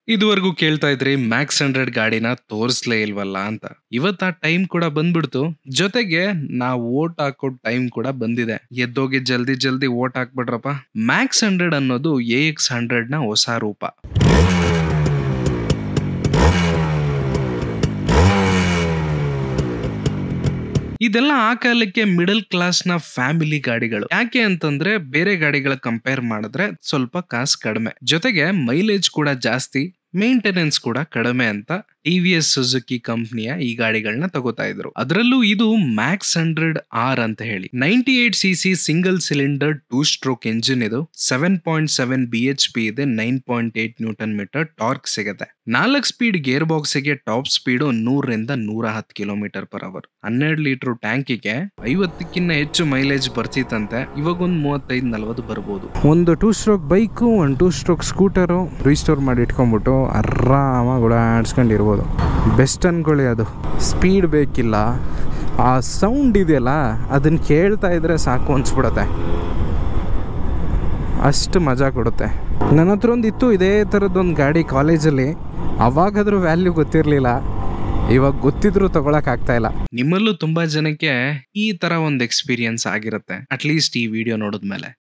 ಇದುವರೆಗೂ ಕೇಳ್ತಾ ಇದ್ರಿ ಮ್ಯಾಕ್ಸ್ 100 ಗಾಡಿನ ತೋರಿಸ್ಲೇ ಇಲ್ವಲ್ಲ ಅಂತ. ಇವತ್ತು ಆ ಟೈಮ್ ಕೂಡ ಬಂದ್ಬಿಡ್ತು. ಜೊತೆಗೆ ನಾವು ವೋಟ್ ಹಾಕೋ ಟೈಮ್ ಕೂಡ ಬಂದಿದೆ. ಎದ್ದೋಗಿ ಜಲ್ದಿ ಜಲ್ದಿ ವೋಟ್ ಹಾಕ್ಬಿಡ್ರಪ್ಪ. ಮ್ಯಾಕ್ಸ್ 100 ಅನ್ನೋದು AX 100 ನ ಹೊಸ ರೂಪ. ಇದೆಲ್ಲ ಆ ಕಾಲಕ್ಕೆ ಮಿಡಲ್ ಕ್ಲಾಸ್ ನ ಫ್ಯಾಮಿಲಿ ಗಾಡಿಗಳು. ಯಾಕೆ ಅಂತಂದ್ರೆ ಬೇರೆ ಗಾಡಿಗಳ ಕಂಪೇರ್ ಮಾಡಿದ್ರೆ ಸ್ವಲ್ಪ ಕಾಸು ಕಡಿಮೆ, ಜೊತೆಗೆ ಮೈಲೇಜ್ ಕೂಡ ಜಾಸ್ತಿ, ಮೇಂಟೆನೆನ್ಸ್ ಕೂಡ ಕಡಿಮೆ ಅಂತ TVS ಸುಜುಕಿ ಕಂಪ್ನಿಯ ಈ ಗಾಡಿಗಳನ್ನ ತಗೋತಾ ಇದ್ರು. ಅದರಲ್ಲೂ ಇದು ಮ್ಯಾಕ್ಸ್ 100R ಅಂತ ಹೇಳಿ 98cc single cylinder 2 stroke engine. ಇದು 7.7 BHP ಇದೆ, 9.8 ನ್ಯೂಟನ್ ಮೀಟರ್ ಟಾರ್ಕ್ ಸಿಗುತ್ತೆ. 4 ಸ್ಪೀಡ್ ಗೇರ್ ಬಾಕ್ಸ್ ಗೆ ಟಾಪ್ ಸ್ಪೀಡ್ 100 ರಿಂದ 110 km/h. 12 ಲೀಟರ್ ಟ್ಯಾಂಕಿಗೆ 50ಕ್ಕಿಂತ ಹೆಚ್ಚು ಮೈಲೇಜ್ ಬರ್ತಿತ್ತಂತೆ. ಇವಾಗ ಒಂದು 35-40 ಬರ್ಬೋದು. ಒಂದು 2 ಸ್ಟ್ರೋಕ್ ಬೈಕು, ಒಂದು 2 ಸ್ಟ್ರೋಕ್ ಸ್ಕೂಟರು ರೀಸ್ಟೋರ್ ಮಾಡಿ ಇಟ್ಕೊಂಡ್ಬಿಟ್ಟು ಆರಾಮಾಗಿ ಓಡಾಡ್ಸ್ಕೊಂಡಿರ್ಬೋದು. ಬೆಸ್ಟ್ ಅನ್ಕೊಳ್ಳಿ. ಅದು ಸ್ಪೀಡ್ ಬೇಕಿಲ್ಲ, ಆ ಸೌಂಡ್ ಇದೆಯಲ್ಲ ಅದನ್ನು ಕೇಳ್ತಾ ಇದ್ರೆ ಸಾಕು ಅನ್ಸ್ಬಿಡತ್ತೆ, ಅಷ್ಟು ಮಜಾ ಕೊಡುತ್ತೆ. ನನ್ನ ಹತ್ರ ಒಂದು ಇತ್ತು ಇದೇ ಥರದ್ದೊಂದು ಗಾಡಿ ಕಾಲೇಜಲ್ಲಿ. ಅವಾಗಾದ್ರೂ ವ್ಯಾಲ್ಯೂ ಗೊತ್ತಿರಲಿಲ್ಲ, ಇವಾಗ ಗೊತ್ತಿದ್ರು ತಗೊಳಕ್ಕಾಗ್ತಾ ಇಲ್ಲ. ನಿಮ್ಮಲ್ಲೂ ತುಂಬಾ ಜನಕ್ಕೆ ಈ ತರ ಒಂದು ಎಕ್ಸ್ಪೀರಿಯನ್ಸ್ ಆಗಿರುತ್ತೆ ಅಟ್ಲೀಸ್ಟ್ ಈ ವಿಡಿಯೋ ನೋಡಿದ್ಮೇಲೆ.